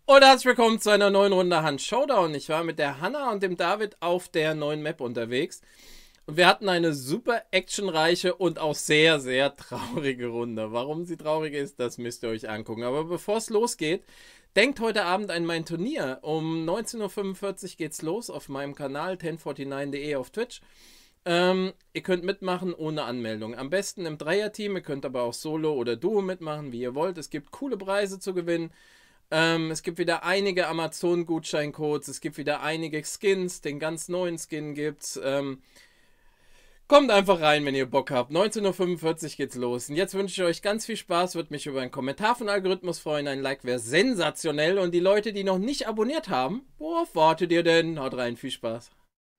Und herzlich willkommen zu einer neuen Runde Hans Showdown. Ich war mit der Hanna und dem David auf der neuen Map unterwegs. Und wir hatten eine super actionreiche und auch sehr, sehr traurige Runde. Warum sie traurig ist, das müsst ihr euch angucken. Aber bevor es losgeht, denkt heute Abend an mein Turnier. Um 19:45 Uhr geht's los auf meinem Kanal 1049.de auf Twitch. Ihr könnt mitmachen ohne Anmeldung. Am besten im Dreierteam. Ihr könnt aber auch Solo oder Duo mitmachen, wie ihr wollt. Es gibt coole Preise zu gewinnen. Es gibt wieder einige Amazon-Gutscheincodes, es gibt wieder einige Skins, den ganz neuen Skin gibt's. Kommt einfach rein, wenn ihr Bock habt. 19:45 Uhr geht's los. Und jetzt wünsche ich euch ganz viel Spaß, würde mich über einen Kommentar von Algorithmus freuen. Ein Like wäre sensationell. Und die Leute, die noch nicht abonniert haben, worauf wartet ihr denn? Haut rein, viel Spaß.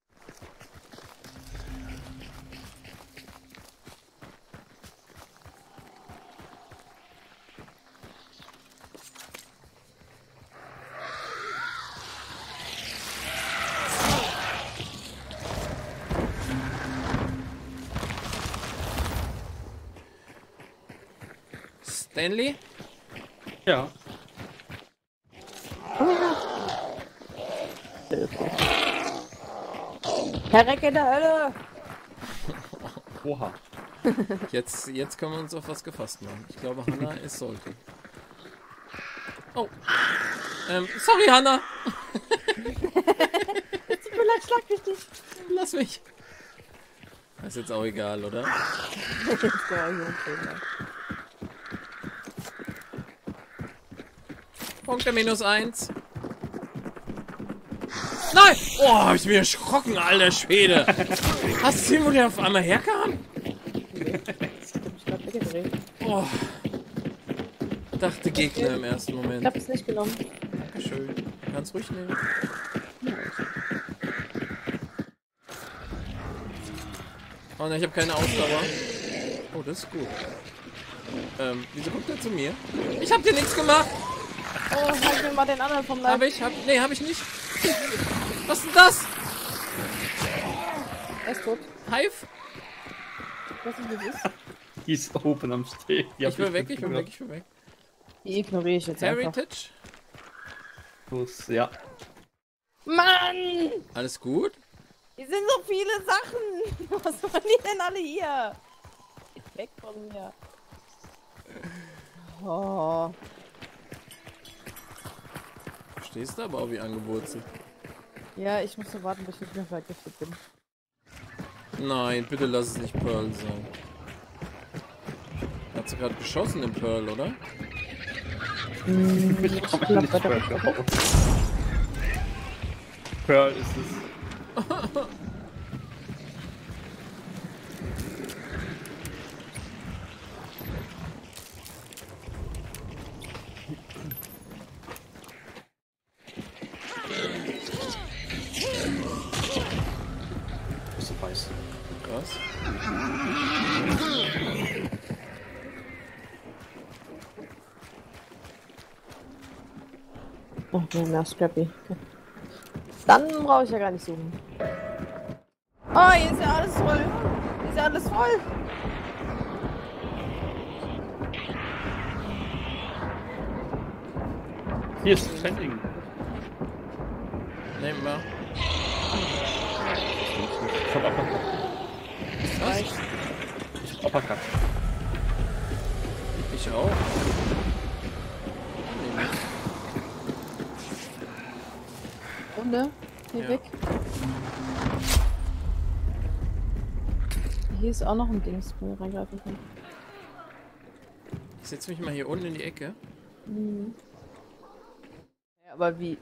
Stanley? Ja. Herr Reck in der Hölle! Oha. Jetzt können wir uns auf was gefasst machen. Ich glaube, Hanna ist sollte. Oh. Sorry, Hanna. Es tut mir leid, schlag mich nicht. Lass mich. Ist jetzt auch egal, oder? Punkte -1. Nein! Oh, hab ich mir erschrocken, alter Schwede. Hast du gesehen, wo der auf einmal herkam? Oh. Dachte Gegner im ersten Moment. Ich hab es nicht genommen. Dankeschön. Du kannst ruhig nehmen. Oh nein, ich habe keine Ausdauer. Oh, das ist gut. Wieso kommt der zu mir? Ich hab dir nichts gemacht! Oh, halt mir mal den anderen vom Leib. Nee, hab ich nicht. Was ist denn das? Er ist tot. Hive? Ich weiß nicht, wie es ist. Die ist oben am Steg. Ich will weg. Die ignoriere ich jetzt einfach. Heritage? Los, ja. Mann! Alles gut? Hier sind so viele Sachen! Was machen die denn alle hier? Geht weg von mir. Oh. Stehst du aber auch wie angewurzelt. Ja, ich muss nur warten, bis ich nicht mehr vergiftet bin. Nein, bitte lass es nicht Pearl sein. Hat sie gerade geschossen im Pearl, oder? Ich komme nicht mehr raus. Pearl ist es. So weiß. Krass. Oh, wir haben ja Scrappy. Okay. Dann brauche ich ja gar nicht suchen. Oh, hier ist ja alles voll. Hier ist ja alles voll. Hier ist Trending. Nehmen wir. Ich hab Uppercut. Was? Ich hab Uppercut. Ich auch. Runde. Hier Ja. weg. Hier ist auch noch ein Dings, wo wir reingreifen können. Ich setze mich mal hier unten in die Ecke. Mhm. Ja, aber wie?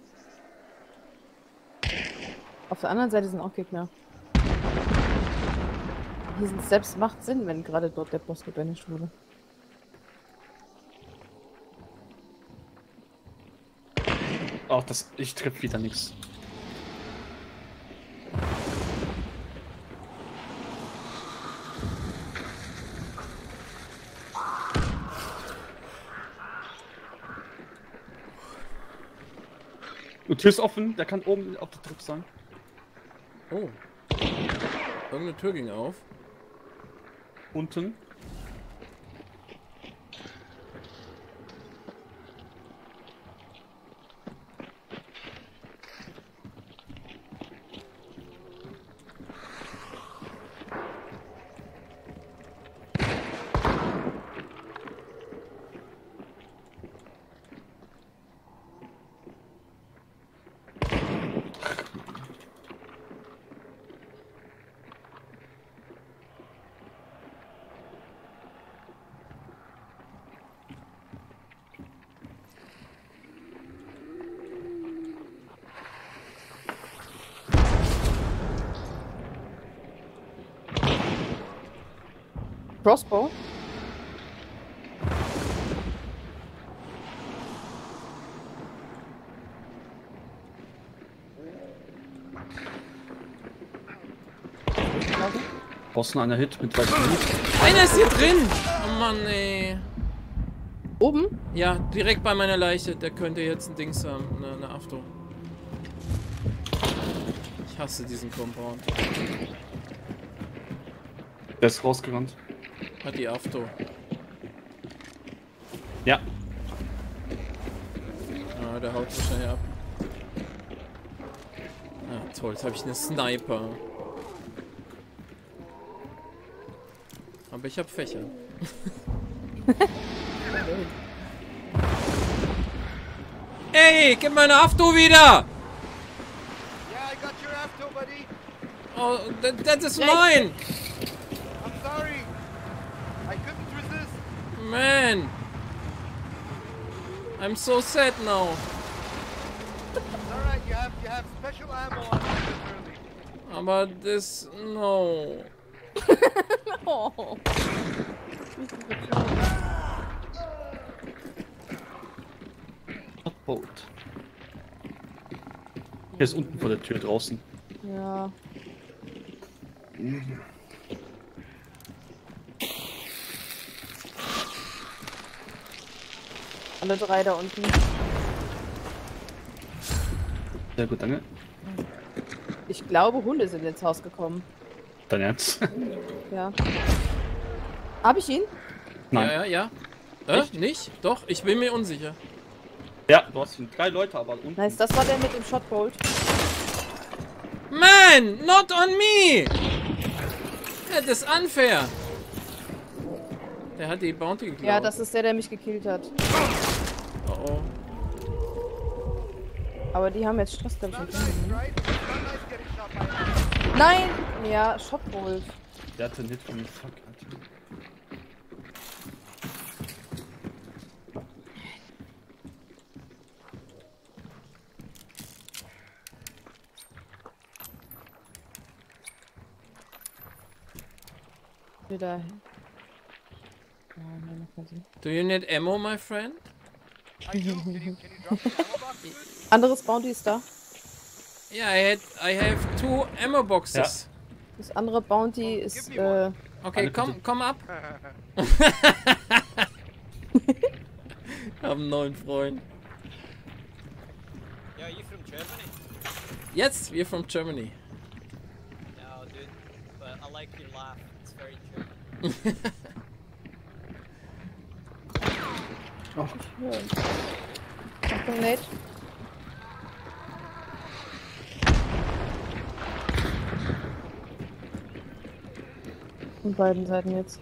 Auf der anderen Seite sind auch Gegner. Hier sind Steps, macht Sinn, wenn gerade dort der Boss gebanished wurde. Ach, ich triff wieder nichts. Die Tür ist offen, der kann oben auf der Treppe sein. Oh. Irgendeine Tür ging auf. Unten. Crossbow? Bossen einer Hit mit 2 Minuten. Einer ist hier drin! Oh Mann, ey. Oben? Ja, direkt bei meiner Leiche. Der könnte jetzt ein Dings haben. Eine Afto. Ich hasse diesen Compound. Der ist rausgerannt. Hat die Afto. Ja. Ah, der haut wahrscheinlich ab. Ah, toll, jetzt habe ich eine Sniper. Aber ich habe Fächer. Ey, gib meine Afto wieder! Yeah, I got your after, buddy. Oh, that is mine! I'm sorry. I couldn't resist. Man! I'm so sad now. It's alright, you have special ammo on you, early. Aber das... no. Oh. Boat. Der ist unten vor der Tür draußen. Ja. Alle 3 da unten. Sehr gut, danke. Ich glaube, Hunde sind ins Haus gekommen. Dein Ernst? Ja. Hab ich ihn? Nein. Ja. Nicht? Doch, ich bin mir unsicher. Ja, du hast ihn 3 Leute, aber unten. Nice, das war der mit dem Shotbolt. Man, not on me! Das ist unfair. Der hat die Bounty geklaut. Ja, das ist der mich gekillt hat. Oh oh. Aber die haben jetzt Stress, glaube ich. Not nice, right? It's not nice getting shot by an enemy. Nein! Ja, Shotbolt. Der hatte einen Hit von mir. Fuck, Alter. Wieder. Ja, nein, noch mal so. Do you need ammo, my friend? I do. Can you drop the ammo box, please? Anderes Bounty ist da. Yeah, I have 2 ammo boxes. Das andere Bounty ist, Okay, komm ab. Hab einen neuen Freund. Yeah, are you from Germany? Jetzt, wir from Germany. No, dude. But I like your laugh. It's very German. Achtung, Nate. Von beiden Seiten jetzt.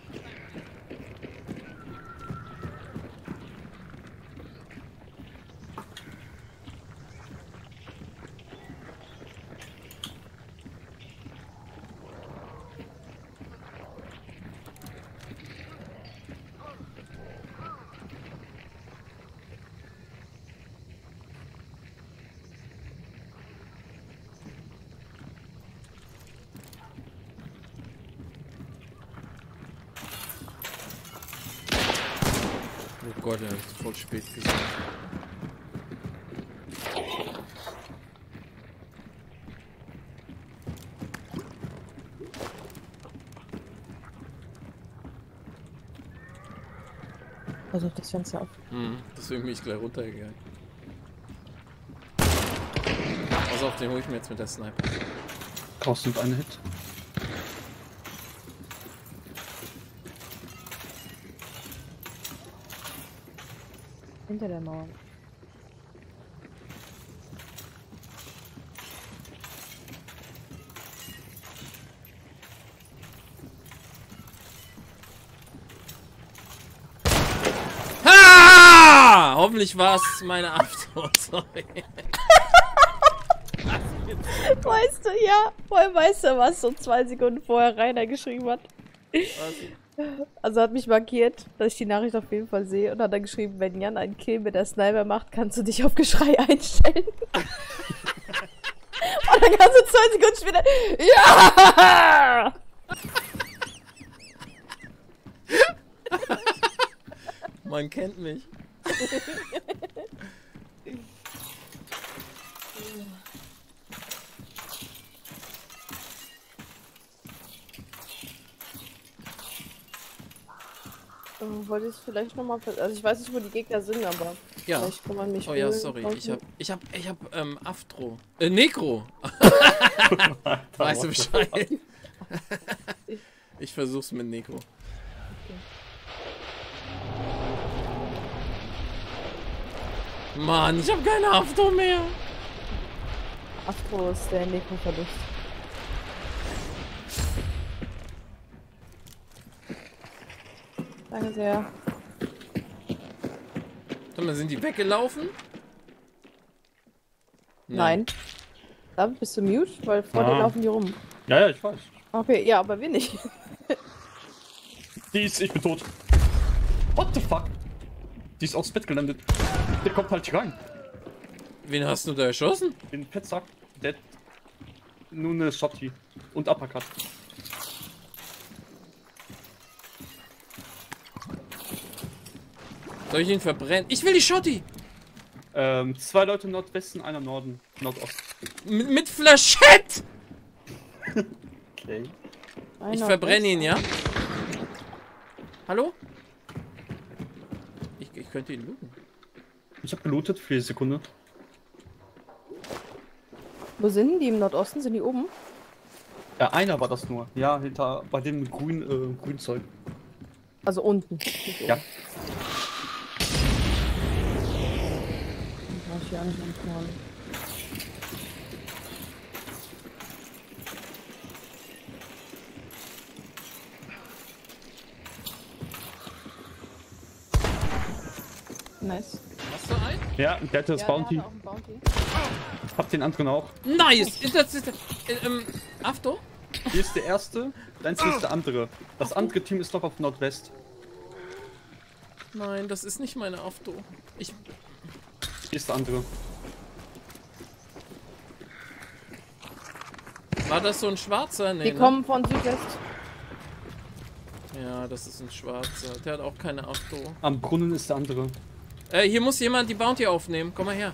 Oh Gott, er ist voll spät gesehen. Also das Fenster auf. Deswegen bin ich gleich runtergegangen. Pass auf, den hole ich mir jetzt mit der Sniper. Kostet eine Hit. Hinter der Mauer. Ha! Hoffentlich war es meine After. Sorry. Weißt du, ja. Vor allem weißt du, was so 2 Sekunden vorher Rainer geschrieben hat. Also hat mich markiert, dass ich die Nachricht auf jeden Fall sehe und hat dann geschrieben, wenn Jan einen Kill mit der Sniper macht, kannst du dich auf Geschrei einstellen. Und dann kannst du 2 Sekunden später, ja! Man kennt mich. Wollte ich vielleicht nochmal... Also ich weiß nicht, wo die Gegner sind, aber... Ja. Vielleicht kann man mich Oh ja, holen. sorry. Ich hab Aftro. Necro. Weißt du Bescheid? Ich versuch's mit Necro. Mann, ich hab keine Aftro mehr. Astro ist der Necro-Verlust. Danke sehr. Sag mal, sind die weggelaufen? Nein. David, bist du mute? Weil vor dir laufen die rum. Ja, ja, ich weiß. Okay, ja, aber wir nicht. Ich bin tot. What the fuck? Die ist aufs Bett gelandet. Der kommt halt hier rein. Wen hast du da erschossen? In den Fettsack. Der hat nur eine Shotty. Und Uppercut. Soll ich ihn verbrennen? Ich will die Schotti! 2 Leute Nordwesten, einer Norden. Nordost. Mit Flashette! Okay. Ich verbrenne ihn, ja? Hallo? Ich könnte ihn looten. Ich habe gelootet für die Sekunde. Wo sind die im Nordosten? Sind die oben? Ja, einer war das nur. Ja, hinter bei dem Grünzeug. Also unten. Ja. Brauch ich hier auch nicht anfangen. Nice. Hast du einen? Ja, der hatte das Ja, Bounty. der hatte auch einen Bounty. Hab den anderen auch. Nice! Afto? Hier ist der erste, dein ist der andere. Das andere Team ist noch auf Nordwest. Nein, das ist nicht meine Afto. Hier ist der andere. War das so ein schwarzer? Nee, Die ne? kommen von Südwest. Ja, das ist ein schwarzer. Der hat auch keine Afto. Am Brunnen ist der andere. Hier muss jemand die Bounty aufnehmen. Komm mal her.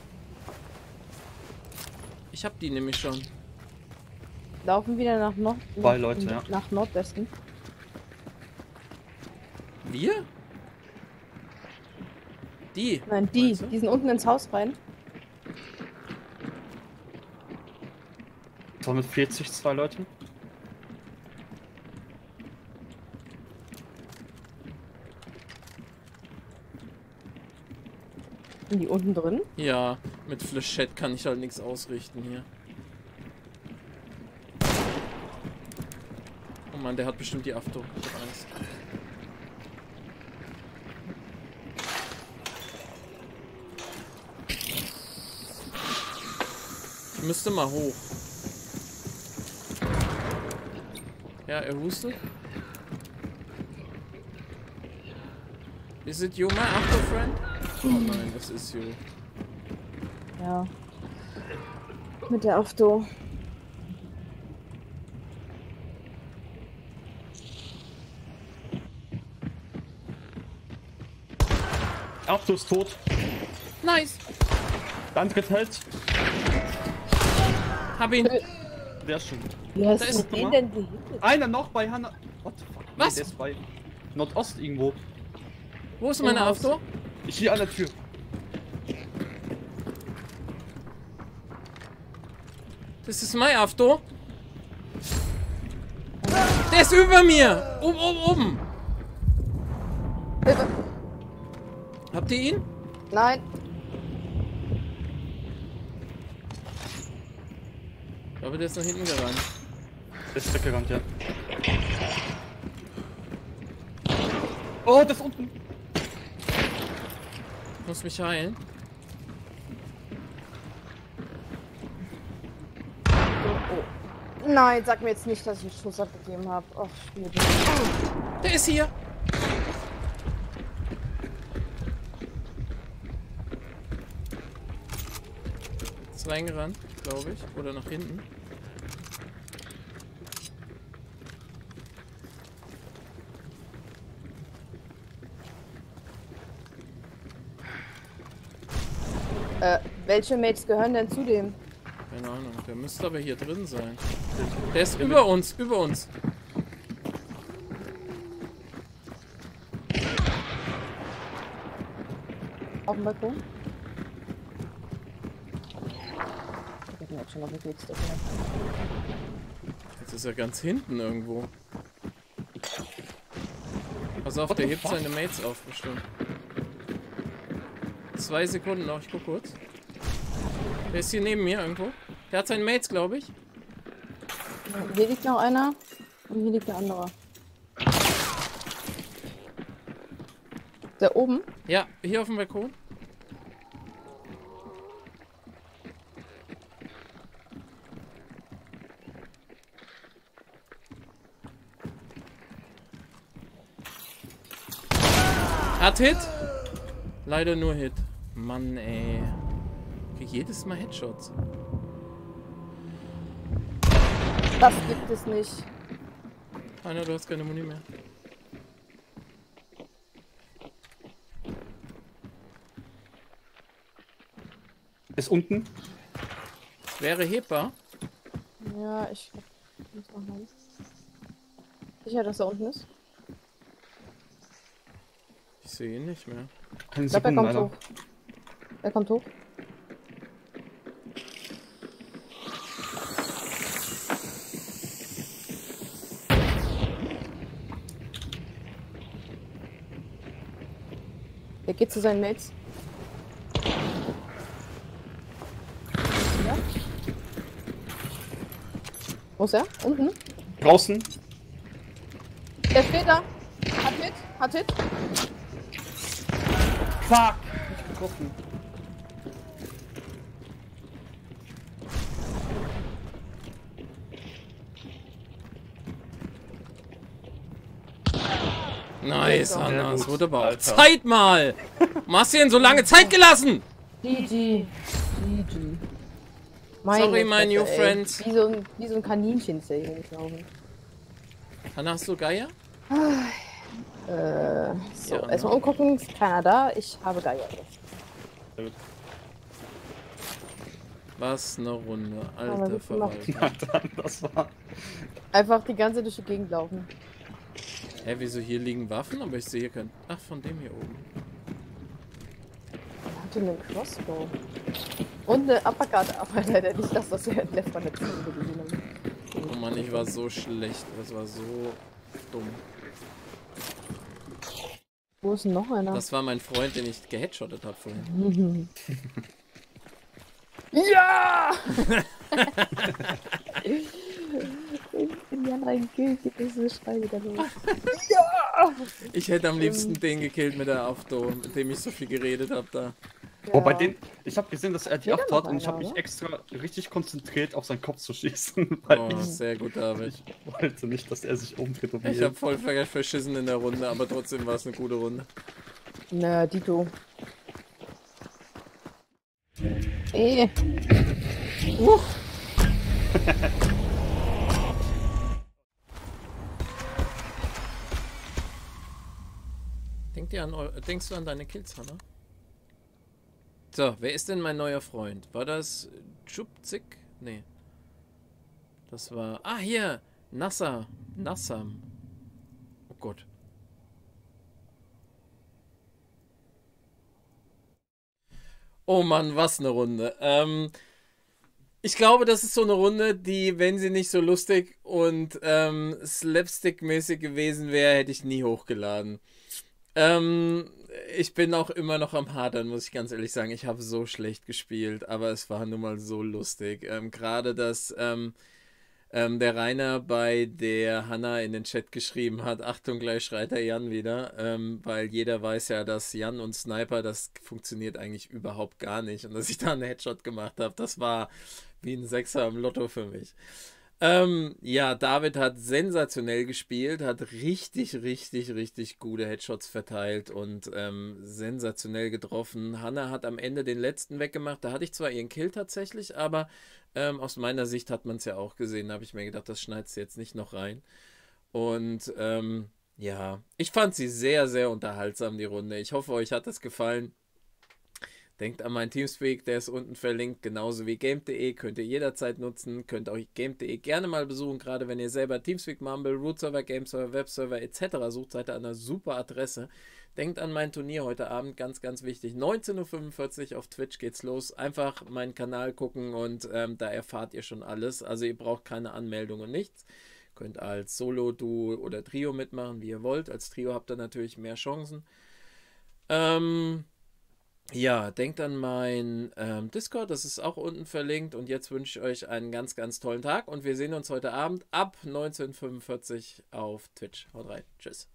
Ich hab die nämlich schon. Laufen wieder nach Nord. Zwei Leute, ja. Nach Nordwesten. Wir? Die? Nein, die. Meinst du? Die sind unten ins Haus rein. Das waren mit 40 2 Leute. Sind die unten drin? Ja, mit Flechette kann ich halt nichts ausrichten hier. Oh Mann, der hat bestimmt die Afto. Ich hab Angst. Ich müsste mal hoch. Ja, er hustet. Is it you, my Afto friend? Oh nein, das ist you. Ja. Mit der Afto. Afto ist tot. Nice! Der andere hält. Hab ihn. Der ist schon. Wie hast Da du ist- den denn gehittet? Einer noch bei Hanna. What the fuck? Was? Der ist bei Nordost irgendwo. Wo ist meine Im Haus. Afto? Ich hier an der Tür. Das ist mein Afto. Der ist über mir. Oben. Habt ihr ihn? Nein. Aber der ist nach hinten gerannt. Der ist weggerannt, ja. Oh, das unten. Ich muss mich heilen. Nein, sag mir jetzt nicht, dass ich einen Schuss abgegeben habe. Ach, Spiel. Der ist hier. Ist reingerannt, glaube ich. Oder nach hinten. Welche Mates gehören denn zu dem? Keine Ahnung, der müsste aber hier drin sein. Der ist über uns, über uns. Auf dem Balkon? Ich hab mir jetzt schon noch einen Glückstick. Jetzt ist er ganz hinten irgendwo. Pass auf, der hebt seine Mates auf, bestimmt. 2 Sekunden noch, ich guck kurz. Der ist hier neben mir irgendwo. Der hat seine Mates, glaube ich. Hier liegt noch einer und hier liegt der andere. Der oben? Ja, hier auf dem Balkon. Hat Hit? Leider nur Hit. Mann, ey. Ich krieg jedes Mal Headshots. Das gibt es nicht. Einer, du hast keine Muni mehr. Ist unten. Wäre hebbar. Ja, ich muss noch mal. Sicher, dass er unten ist? Ich sehe ihn nicht mehr. Eine Ich glaube, er Sekunde, kommt Alter. hoch. Er kommt hoch. Er geht zu seinen Mates. Ja. Wo ist er? Unten? Draußen. Der steht da. Hat Hit. Hat Hit. Fuck! Nicht getroffen. Nice, Sehr Anna. Es gut, wurde aber auch Alter. Zeit mal. Warum hast du denn so lange Zeit gelassen? GG. GG. Sorry, my new Fresse, ey. friend. Wie so ein Kaninchen ist der hier gelaufen. Anna, hast du Geier? So, Ja, erstmal umgucken, ist keiner da. Ich habe Geier. Was eine Runde. Aber Alter gut gemacht. Verwalter. Alter, das war. Einfach die ganze durch die Gegend laufen. Hä, wieso hier liegen Waffen? Aber ich sehe keinen. Ach, von dem hier oben. Er hatte einen Crossbow. Und eine Uppercut, aber leider nicht das, was wir in Left 4 Dead gesehen haben. Oh Mann, ich war so schlecht. Das war so dumm. Wo ist denn noch einer? Das war mein Freund, den ich geheadshottet habe vorhin. Ja! In Jan reingekillt, geht das so Schrei wieder los. Ja! Ich hätte am liebsten den gekillt mit der Auto, mit dem ich so viel geredet habe da. Oh, bei den. Ich habe gesehen, dass er die Fehlt da 8 noch hat und ich habe einer, mich oder? extra richtig konzentriert, auf seinen Kopf zu schießen, weil Oh, sehr gut, David. ich wollte nicht, dass er sich umdreht und Ich habe voll verschissen in der Runde, aber trotzdem war es eine gute Runde. Na, Dito. Eh. Denkst du an deine Kills, Hannah? So, wer ist denn mein neuer Freund? War das Chupzik? Nee. Das war... Ah, hier! Nassam. Oh Gott. Oh Mann, was eine Runde. Ich glaube, das ist so eine Runde, die, wenn sie nicht so lustig und slapstick-mäßig gewesen wäre, hätte ich nie hochgeladen. Ich bin auch immer noch am Hadern, muss ich ganz ehrlich sagen. Ich habe so schlecht gespielt, aber es war nun mal so lustig. Gerade, dass der Rainer bei der Hanna in den Chat geschrieben hat, Achtung, gleich schreit der Jan wieder, weil jeder weiß ja, dass Jan und Sniper, das funktioniert eigentlich überhaupt gar nicht. Und dass ich da einen Headshot gemacht habe, das war wie ein Sechser im Lotto für mich. Ja, David hat sensationell gespielt, hat richtig gute Headshots verteilt und sensationell getroffen. Hanna hat am Ende den letzten weggemacht. Da hatte ich zwar ihren Kill tatsächlich, aber aus meiner Sicht hat man es ja auch gesehen. Da habe ich mir gedacht, das schneidest du jetzt nicht noch rein. Und ja, ich fand sie sehr unterhaltsam, die Runde. Ich hoffe, euch hat es gefallen. Denkt an meinen Teamspeak, der ist unten verlinkt, genauso wie game.de, könnt ihr jederzeit nutzen, könnt auch game.de gerne mal besuchen, gerade wenn ihr selber Teamspeak, Mumble, Root-Server, Game-Server, Web-Server etc. sucht, seid ihr an einer super Adresse. Denkt an mein Turnier heute Abend, ganz, ganz wichtig, 19:45 Uhr auf Twitch geht's los, einfach meinen Kanal gucken und da erfahrt ihr schon alles, also ihr braucht keine Anmeldung und nichts. Könnt als Solo, Duo oder Trio mitmachen, wie ihr wollt, als Trio habt ihr natürlich mehr Chancen. Ja, denkt an mein Discord, das ist auch unten verlinkt. Und jetzt wünsche ich euch einen ganz, ganz tollen Tag. Und wir sehen uns heute Abend ab 19:45 Uhr auf Twitch. Haut rein. Tschüss.